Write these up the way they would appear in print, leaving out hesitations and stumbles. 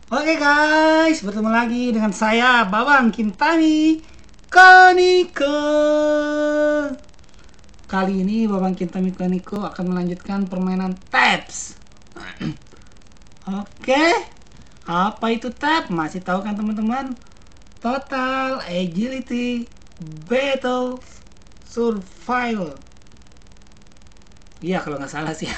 Oke guys, bertemu lagi dengan saya Bawang Kintami Kaniko. Kali ini Bawang Kintami Kaniko akan melanjutkan permainan Taps. Oke, apa itu Tap? Masih tahu kan teman-teman? Total Agility Battle Survival. Iya kalau nggak salah sih.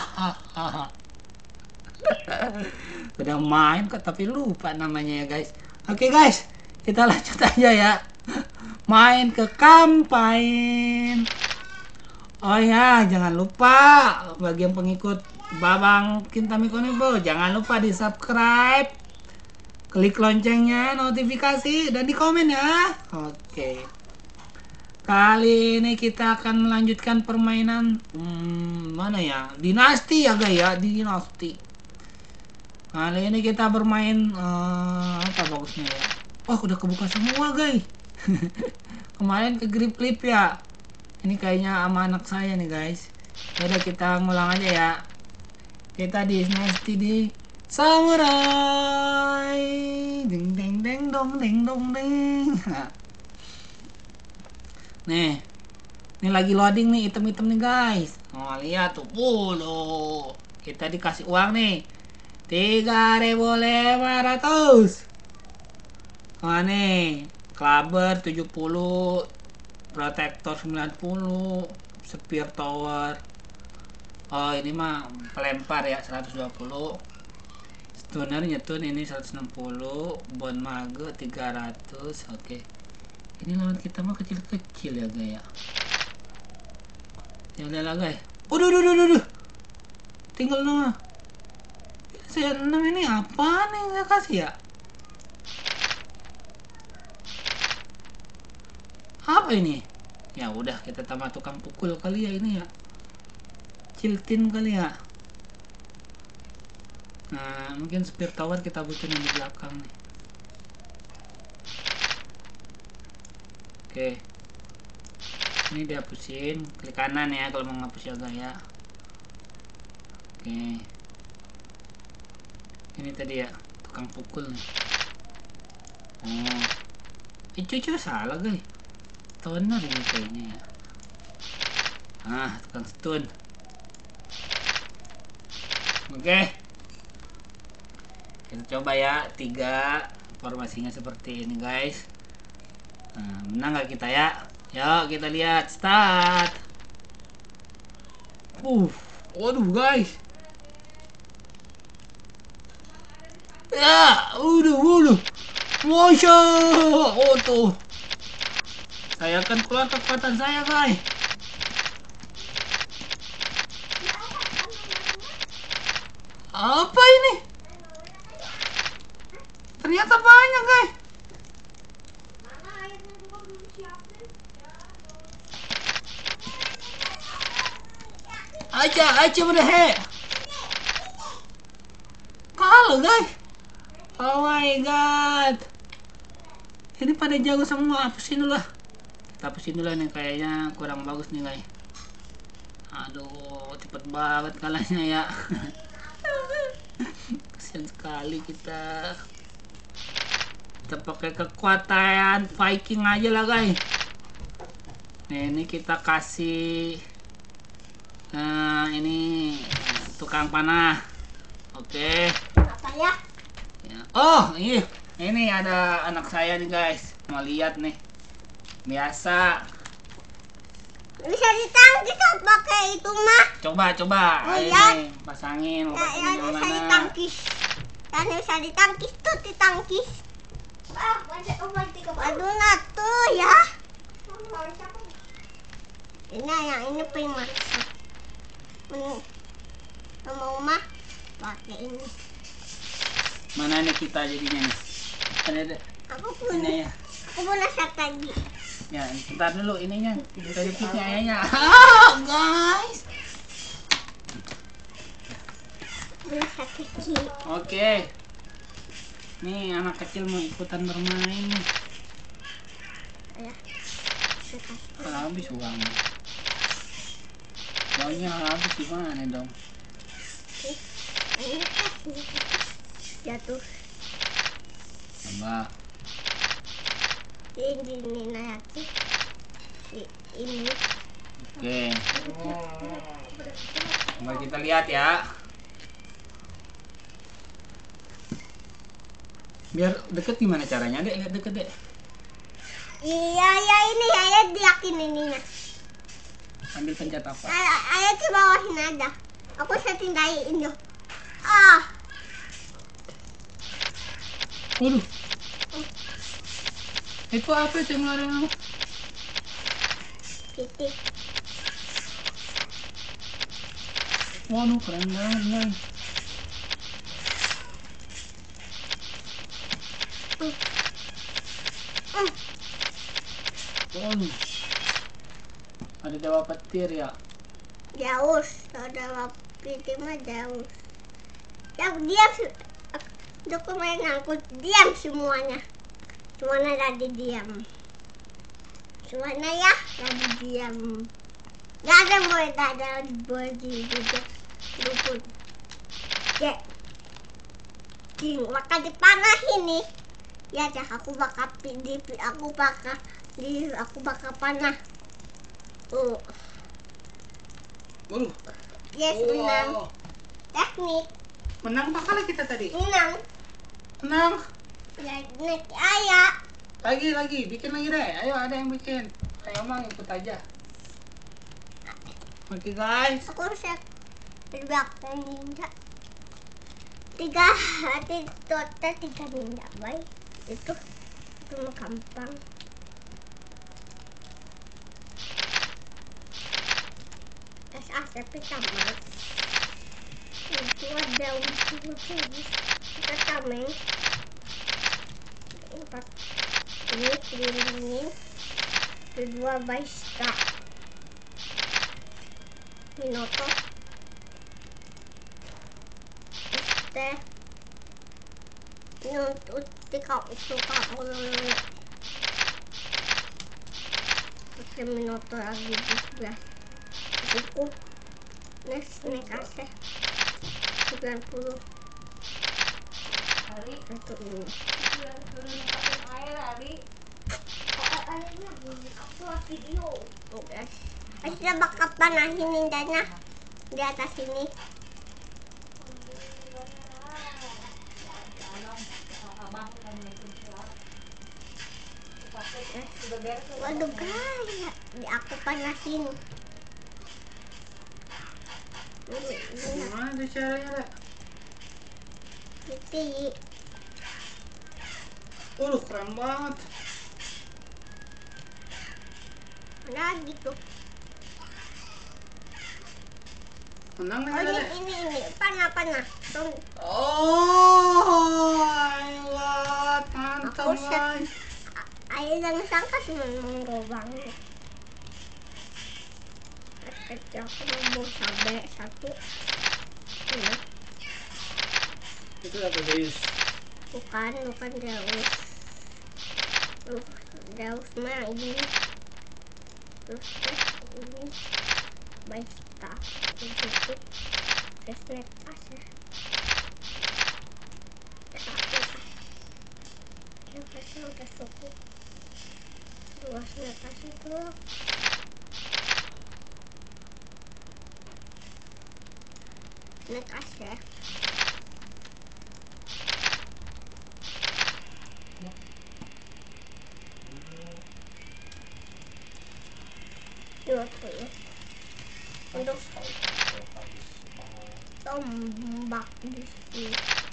Udah main kok tapi lupa namanya ya guys. Oke guys, kita lanjut aja ya. Main ke kampain. Oh ya, jangan lupa bagi yang pengikut Babang Kintami Konebo, jangan lupa di subscribe, klik loncengnya, notifikasi, dan di komen ya. Oke. Kali ini kita akan melanjutkan permainan mana ya? Dinasti ya guys ya, dinasti. Kali ini kita bermain apa bagusnya ya? Oh, udah kebuka semua guys. Kemarin ke grip clip ya. Ini kayaknya sama anak saya nih guys. Udah kita ngulang aja ya. Kita di dinasti di samurai. Ding ding ding dong ding dong ding. Nih, ini lagi loading nih item-item nih guys. Oh lihat tuh, loh. Kita dikasih uang nih 3.500. Oh nih, clubber 70, protector 90, spear tower. Oh ini mah pelempar ya 120. Stunner nyetun ini 160, bone mage 300. Oke. Ini lawan kita mah kecil-kecil ya guys ya. Ya udah lah guys. Udah. Tinggal nama. Saya 6 ini apa nih nggak kasih ya? Apa ini? Ya udah kita tambah tukang pukul kali ya ini ya. Ciltin kali ya. Nah mungkin spear tower kita butuhin di belakang nih. Oke. Ini dihapusin, klik kanan ya kalau mau ngapus ya guys ya. Oke. Ini tadi ya tukang pukul nih. Oh. Cucu salah guys. Toner ini kayaknya ya. Ah, tukang stun. Oke. Kita coba ya 3 formasinya seperti ini guys. Nah, menang nggak kita ya? Yuk kita lihat, start. Waduh guys. Ya, udah. Masya. Oh tuh. Saya akan keluar kekuatan saya guys. Apa ini? Ternyata banyak guys. Aja berhe. Kalau guys. Oh my god. Ini pada jago semua. Hapusin dulu lah. Kita hapusin dulu nih, kayaknya kurang bagus nih guys. Aduh, cepet banget kalahnya ya. Kasian sekali kita. Kita pakai kekuatan Viking aja lah guys. Nih ini kita kasih ini tukang panah. Oke. Apa ya? Oh iya, ini ada anak saya nih guys, mau lihat nih. Biasa. Bisa ditangkis pakai itu mah. Coba. Oh, Ayo ya. nih, pasangin. Ya bisa ditangkis. Dan bisa ditangkis tuh ditangkis. Aduh tuh ya. Ini yang ini prima. Mau mah pakai ini. Mana nih kita jadinya nih? Ada. Aku pun. Ini ya. Aku pun nasak lagi. Ya, bentar dulu ininya. Kita dipiknya ayahnya. Guys. Nasak kecil. Oke. Nih anak kecil mau ikutan bermain nih. Ya. Habis uangnya. Uangnya habis gimana dong? Ini jatuh. Tambah. Ini nanti. Ini. Oke. Mari kita lihat ya. Biar deket gimana caranya, Dek? Lihat deket, Dek. Iya, ya ini ayah diakin ininya. Ambil pencet apa? Ayah di bawahin ada. Aku setindai ini. Ah, Waduh. Itu apa itu yang ngeluarin? titik. Waduh, keren banget, guys. Waduh. Ada dewa petir ya. Jaus, ada titik mah jaus. Yang diam, dokumen aku diam semuanya. Semuanya tadi diam. Semuanya ya tadi diam. Gak ada boleh di ruput. Ya, maka dipanahin nih. Ya, aku bakal panah. Waduh. Yes, menang. Teknik. Menang apa kali kita tadi? Menang. Menang. Ya, nek ayah. Lagi, bikin lagi deh. Ayo, ada yang bikin. Ayo, Mang, ikut aja. Oke, guys. Aku harus belakang ninja. Tiga ninja, baik. Itu mah gampang. SACP sama. Itu ada kita tameng. Empat ini kelilingin. Kedua Baista. Minoto. Ini untuk suka ulun. Pakai Minoto lagi di sebelah. Cukup. Next kasih 90. Satu ini. Kita bakal panahin ninjanya di atas sini. Waduh guys, aku panasin. Gimana caranya, Dek? Titik. Waduh, keren banget. Nah gitu. Menang Oh, nggak, Dek? ini panah. Oh, ayolah, mantap, Aku set. guys. Ayah jangan sangka cuma menggobang. Kecil aku mau sampai satu. Ini. Itu apa, Deus? Bukan Deus. Deus mah ini. Terus ini Baista. Itu snack aja. Yang kasih udah cukup. Dua snack kasih tuh. Snack aja. Dua tuh. Untuk tombak di sini.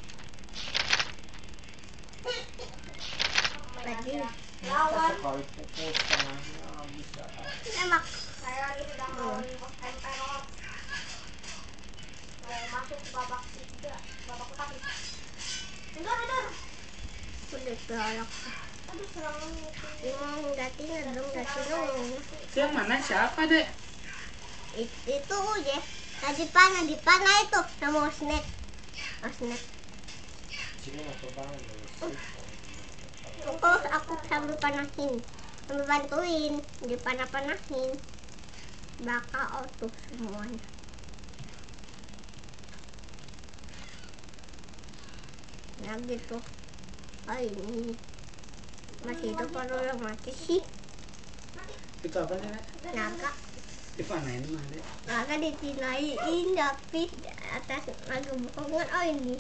Lagi lawan. Sekali pukul setengahnya bisa. Enak. Saya ini udah mau emperor. Mau masuk ke babak ketiga, babak utama. Tidur. Udah galak. Aduh serang Datin dong. Itu yang mana? Siapa, Dek? Itu ya. Tadi dipanah itu sama snack. Snack. Sini mau bangun. Aku sambil panahin. Sambil bantuin. Dipanah-panahin. Bakal auto semuanya. Nah gitu. Oh ini masih hidup atau udah mati sih? Itu apa nih, Nek? Naga. Di mana ini, Nek? Naga ditinain tapi di atas naga bukangan. Oh ini.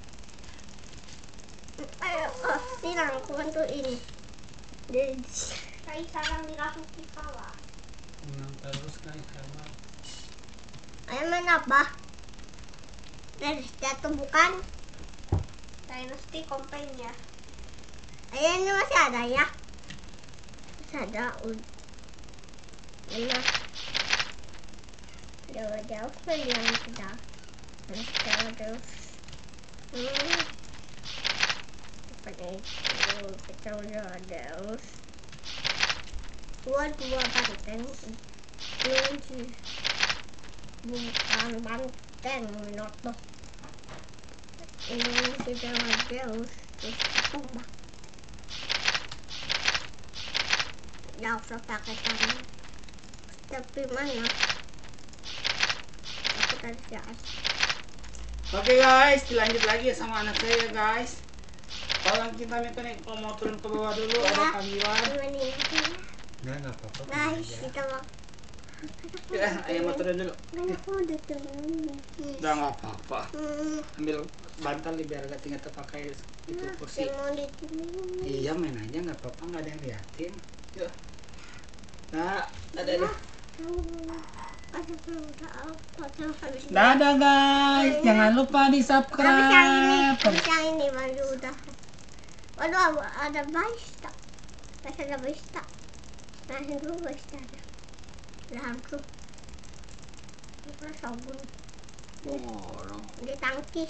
Ayo, tilang aku bantuin. Kayak sarang dirasuk di kawah. Menang terus kan hebat. Ayo main apa? Dari jatuh bukan? Dynasty Company ya. Ayo ini masih ada ya? Masih ada. Mana? Jauh-jauh kan yang sudah. Jauh-jauh. Seperti itu kita udah jauh. Dua banteng. Kunci. Bukan banteng, Minoto. Ini kita jauh. Tumbang. Jauh pakai tangan. Tapi mana? Aku tadi siap. Oke guys, dilanjut lagi sama anak saya guys. Tolong kita minta nih kalau mau turun ke bawah dulu ada panggilan. Enggak apa-apa. Guys, kita mau. Ya, ayo mau turun dulu. Aku udah turun. Udah nggak apa-apa. Ambil bantal nih biar gak tinggal terpakai itu kursi. Mau ditimbun. Iya main aja nggak apa-apa, nggak ada yang liatin. Yuk. Nah, ada nih. Dadah guys, jangan lupa di subscribe. Habis yang ini baru udah. Waduh, ada baista. Masih ada baista. Nah, dulu baista ada. Langsung. Ini sabun. Di tangkis.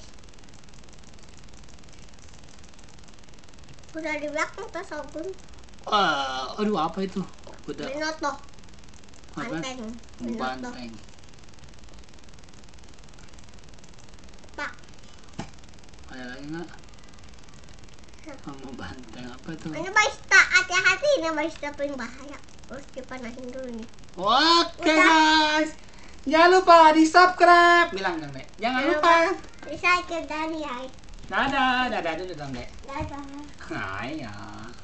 Udah di belakang tuh sabun. Aduh apa itu? Udah. Minoto. Apa? Banteng. Minoto. Banteng. Pak. Ada lagi nggak? Mau banteng apa itu? Ini baista, hati-hati ini baista paling bahaya. Harus dipanasin dulu nih. Oke guys, jangan lupa di subscribe. Bilang dong Dek, jangan lupa. Bisa ke dari ya. Dadah, dadah dulu dong Dek. Dadah. Hai ya.